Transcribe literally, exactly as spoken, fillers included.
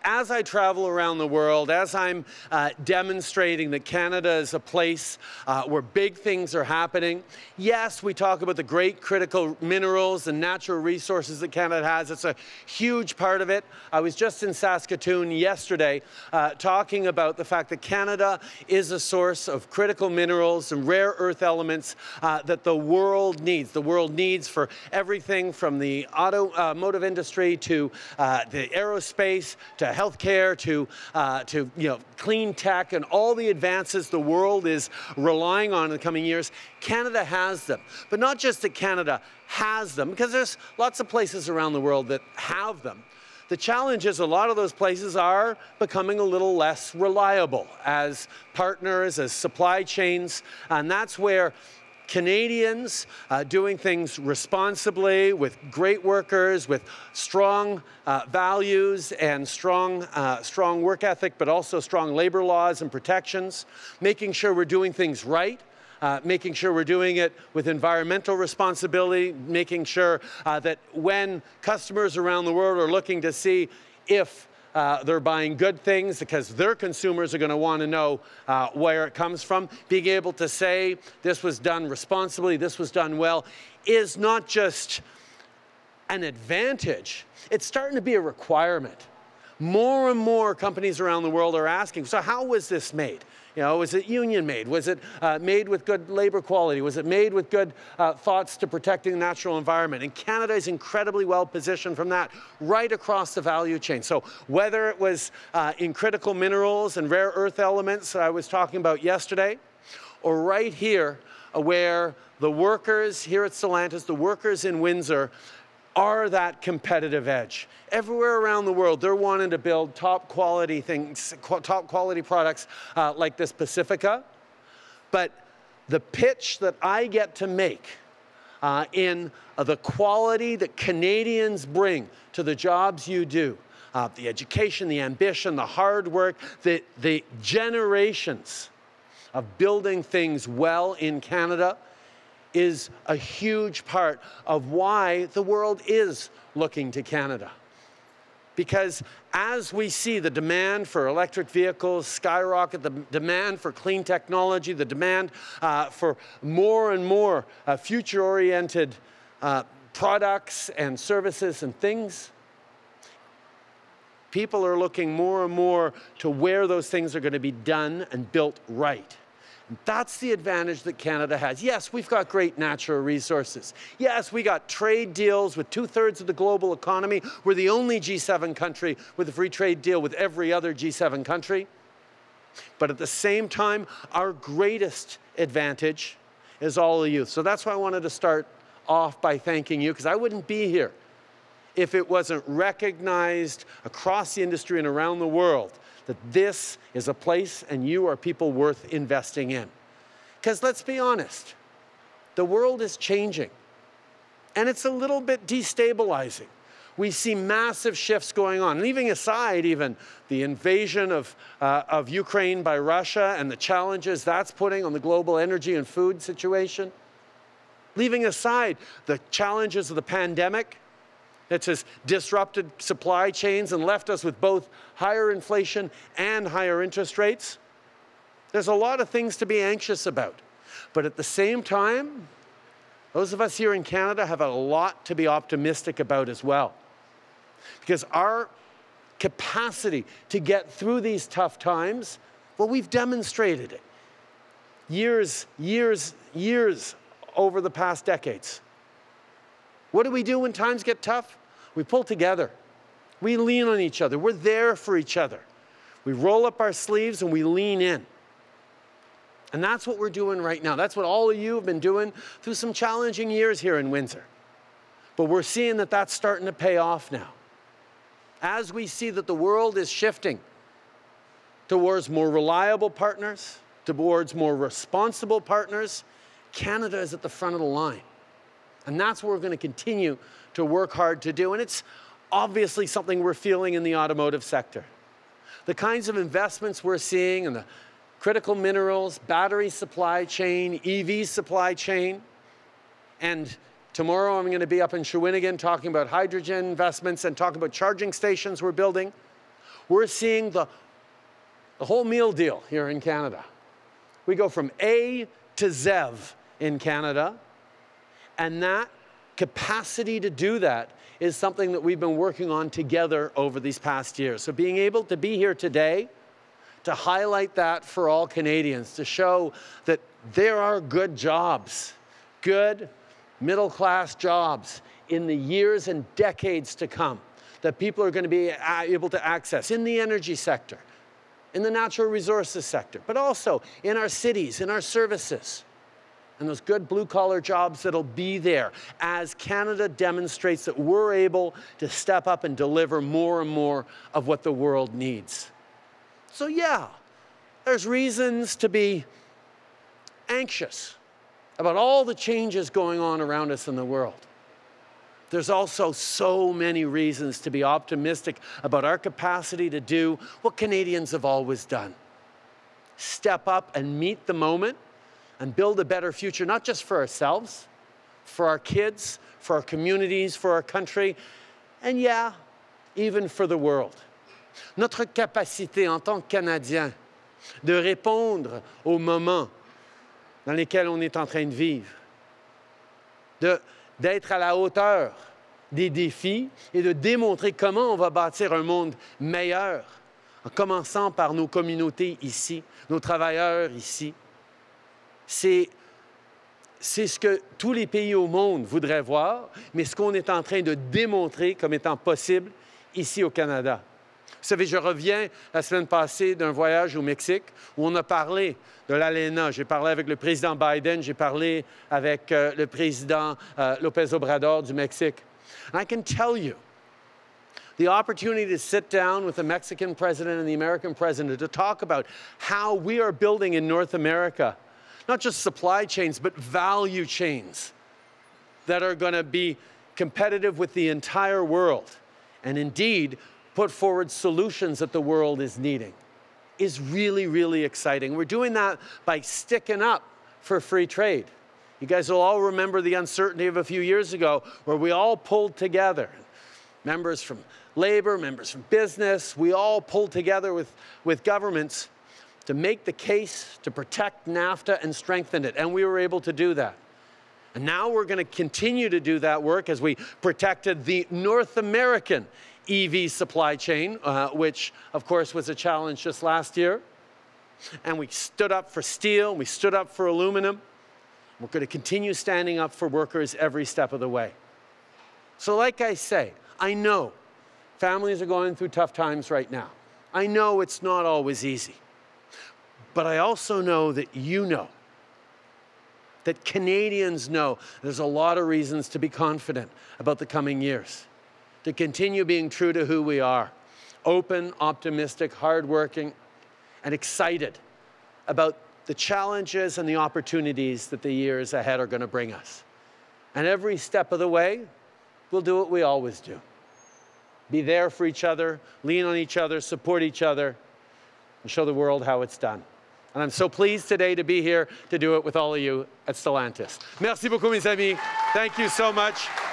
as I travel around the world, as I'm uh, demonstrating that Canada is a place uh, where big things are happening, yes, we talk about the great critical minerals and natural resources that Canada has. It's a huge part of it. I was just in Saskatoon yesterday uh, talking about the fact that Canada is a source of critical minerals and rare earth elements uh, that the world needs. The world needs for everything from the automotive industry to uh, the aerospace to healthcare to uh, to you know clean tech and all the advances the world is relying on in the coming years. Canada has them, but not just that Canada has them, because there's lots of places around the world that have them. The challenge is a lot of those places are becoming a little less reliable as partners, as supply chains, and that's where Canadians uh, doing things responsibly with great workers, with strong uh, values and strong, uh, strong work ethic, but also strong labor laws and protections, making sure we're doing things right, Uh, making sure we're doing it with environmental responsibility, making sure uh, that when customers around the world are looking to see if uh, they're buying good things, because their consumers are going to want to know uh, where it comes from, being able to say this was done responsibly, this was done well, is not just an advantage, it's starting to be a requirement. More and more companies around the world are asking, so how was this made? You know, was it union made? Was it uh, made with good labor quality? Was it made with good uh, thoughts to protecting the natural environment? And Canada is incredibly well positioned from that right across the value chain. So whether it was uh, in critical minerals and rare earth elements I was talking about yesterday, or right here uh, where the workers here at Stellantis, the workers in Windsor, are that competitive edge. Everywhere around the world, they're wanting to build top quality things, top quality products uh, like this Pacifica. But the pitch that I get to make uh, in uh, the quality that Canadians bring to the jobs you do, uh, the education, the ambition, the hard work, the, the generations of building things well in Canada, is a huge part of why the world is looking to Canada. Because as we see the demand for electric vehicles skyrocket, the demand for clean technology, the demand uh, for more and more uh, future-oriented uh, products and services and things, people are looking more and more to where those things are going to be done and built right. That's the advantage that Canada has. Yes, we've got great natural resources. Yes, we got trade deals with two-thirds of the global economy. We're the only G seven country with a free trade deal with every other G seven country. But at the same time, our greatest advantage is all the youth. So that's why I wanted to start off by thanking you, because I wouldn't be here if it wasn't recognized across the industry and around the world that this is a place and you are people worth investing in. Because let's be honest, the world is changing, and it's a little bit destabilizing. We see massive shifts going on, leaving aside even the invasion of, uh, of Ukraine by Russia and the challenges that's putting on the global energy and food situation. Leaving aside the challenges of the pandemic, it's has disrupted supply chains and left us with both higher inflation and higher interest rates. There's a lot of things to be anxious about. But at the same time, those of us here in Canada have a lot to be optimistic about as well. Because our capacity to get through these tough times, well, we've demonstrated it. Years, years, years over the past decades. What do we do when times get tough? We pull together. We lean on each other. We're there for each other. We roll up our sleeves and we lean in. And that's what we're doing right now. That's what all of you have been doing through some challenging years here in Windsor. But we're seeing that that's starting to pay off now. As we see that the world is shifting towards more reliable partners, towards more responsible partners, Canada is at the front of the line. And that's what we're going to continue to work hard to do. And it's obviously something we're feeling in the automotive sector. The kinds of investments we're seeing in the critical minerals, battery supply chain, E V supply chain. And tomorrow I'm going to be up in Shawinigan talking about hydrogen investments and talking about charging stations we're building. We're seeing the, the whole meal deal here in Canada. We go from A to Z E V in Canada, and that capacity to do that is something that we've been working on together over these past years. So being able to be here today to highlight that for all Canadians, to show that there are good jobs, good middle-class jobs in the years and decades to come that people are going to be able to access in the energy sector, in the natural resources sector, but also in our cities, in our services, and those good blue-collar jobs that'll be there as Canada demonstrates that we're able to step up and deliver more and more of what the world needs. So yeah, there's reasons to be anxious about all the changes going on around us in the world. There's also so many reasons to be optimistic about our capacity to do what Canadians have always done. Step up and meet the moment and build a better future, not just for ourselves, for our kids, for our communities, for our country, and yeah, even for the world. Notre capacité en tant que Canadiens de répondre aux moments dans lesquels on est en train de vivre, de d'être à la hauteur des défis et de démontrer comment on va bâtir un monde meilleur, en commençant par nos communautés ici, nos travailleurs ici. C'est, c'est ce que tous les pays au monde voudraient voir, mais ce qu'on est en train de démontrer comme étant possible ici au Canada. Vous savez, je reviens la semaine passée d'un voyage au Mexique où on a parlé de l'ALENA. J'ai parlé avec le président Biden, j'ai parlé avec euh, le président euh, López Obrador du Mexique. And I can tell you, the opportunity to sit down with the Mexican president and the American president to talk about how we are building in North America, not just supply chains, but value chains that are going to be competitive with the entire world. And indeed, put forward solutions that the world is needing, is really, really exciting. We're doing that by sticking up for free trade. You guys will all remember the uncertainty of a few years ago where we all pulled together. Members from labor, members from business, we all pulled together with, with governments to make the case to protect NAFTA and strengthen it, and we were able to do that. And now we're going to continue to do that work as we protected the North American E V supply chain, uh, which, of course, was a challenge just last year. And we stood up for steel, we stood up for aluminum. We're going to continue standing up for workers every step of the way. So like I say, I know families are going through tough times right now. I know it's not always easy. But I also know that you know, that Canadians know there's a lot of reasons to be confident about the coming years, to continue being true to who we are, open, optimistic, hardworking, and excited about the challenges and the opportunities that the years ahead are going to bring us. And every step of the way, we'll do what we always do. Be there for each other, lean on each other, support each other, and show the world how it's done. And I'm so pleased today to be here to do it with all of you at Stellantis. Merci beaucoup, mes amis. Thank you so much.